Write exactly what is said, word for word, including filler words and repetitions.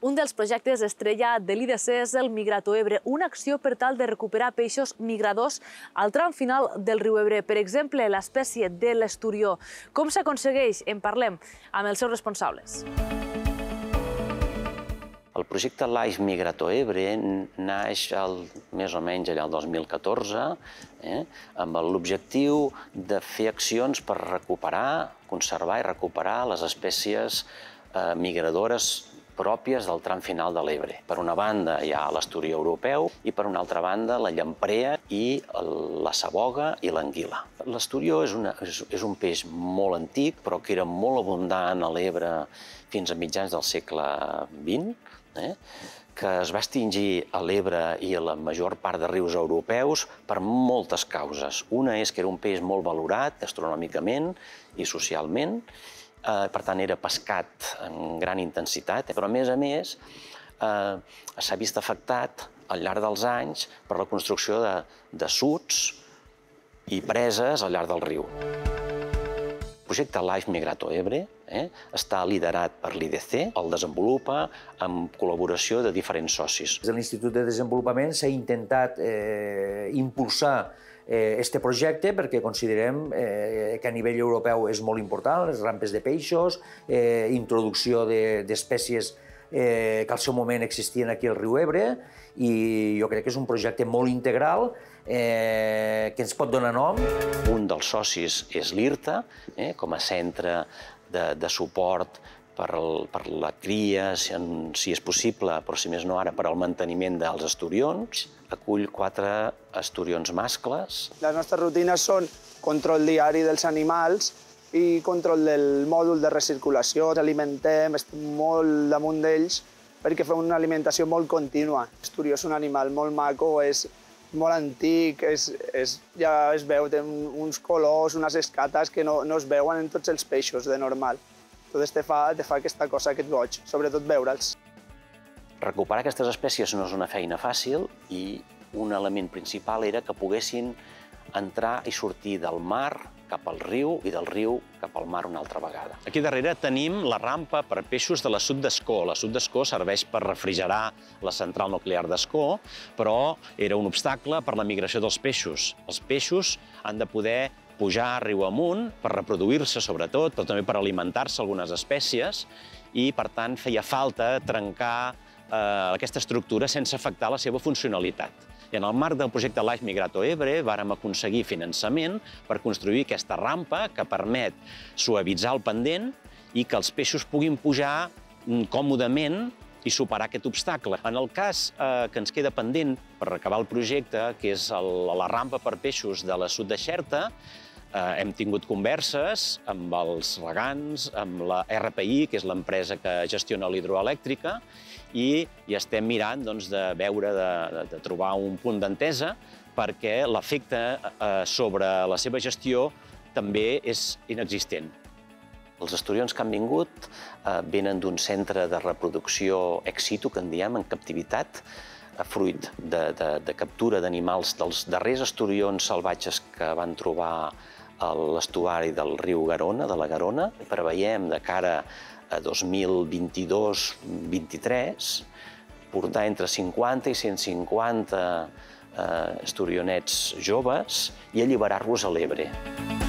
Un dels projectes estrella de l'I D C és el Migrato Ebre, una acció per tal de recuperar peixos migradors al tram final del riu Ebre. Per exemple, l'espècie de l'esturió. Com s'aconsegueix? En parlem amb els seus responsables. El projecte Life Migrato Ebre naix més o menys allà el dos mil catorze amb l'objectiu de fer accions per recuperar, conservar i recuperar les espècies migradores pròpies del tram final de l'Ebre. Per una banda hi ha l'esturió europeu i per una altra banda la llamprea i la saboga i l'anguila. L'esturió és un peix molt antic però que era molt abundant a l'Ebre fins a mitjans del segle vint, que es va extingir a l'Ebre i a la major part de rius europeus per moltes causes. Una és que era un peix molt valorat astronòmicament i socialment, per tant era pescat en gran intensitat, però a més a més s'ha vist afectat al llarg dels anys per la construcció de suds i preses al llarg del riu. El projecte Life Migrato Ebre està liderat per l'I D C, el desenvolupa en col·laboració de diferents socis. Des de l'Institut de Desenvolupament s'ha intentat impulsar este projecte perquè considerem que a nivell europeu és molt important, les rampes de peixos, introducció d'espècies que al seu moment existien aquí al riu Ebre, i jo crec que és un projecte molt integral que ens pot donar nom. Un dels socis és l'IRTA, com a centre de suport per la cria, si és possible, però si més no ara, per al manteniment dels esturions. Acull quatre esturions mascles. Les nostres rutines són control diari dels animals i control del mòdul de recirculació. Els alimentem, estem molt damunt d'ells perquè fem una alimentació molt contínua. L'esturió és un animal molt maco, és molt antic, ja es veu, té uns colors, unes escates que no es veuen en tots els peixos de normal. Tot te fa aquesta cosa que et goig, sobretot veure'ls. Recuperar aquestes espècies no és una feina fàcil i un element principal era que poguessin entrar i sortir del mar cap al riu i del riu cap al mar una altra vegada. Aquí darrere tenim la rampa per peixos de l'assut d'Ascó. L'assut d'Ascó serveix per refrigerar la central nuclear d'Ascó, però era un obstacle per la migració dels peixos. Els peixos han de poder pujar riu amunt per reproduir-se, sobretot, però també per alimentar-se algunes espècies, i, per tant, feia falta trencar aquesta estructura sense afectar la seva funcionalitat. I en el marc del projecte Life Migrato Ebre vàrem aconseguir finançament per construir aquesta rampa que permet suavitzar el pendent i que els peixos puguin pujar còmodament i superar aquest obstacle. En el cas que ens queda pendent per acabar el projecte, que és la rampa per peixos de l'assut de Xerta, hem tingut converses amb els regants, amb la R P I, que és l'empresa que gestiona l'hidroelèctrica, i estem mirant de veure, de trobar un punt d'entesa perquè l'efecte sobre la seva gestió també és inexistent. Els esturions que han vingut venen d'un centre de reproducció ex situ, que en diem, en captivitat, fruit de captura d'animals dels darrers esturions salvatges que van trobar a l'estuari del riu Garona, de la Garona. Preveiem de cara a dos mil vint-i-dos vint-i-tres portar entre cinquanta i cent cinquanta esturionets joves i alliberar-los a l'Ebre.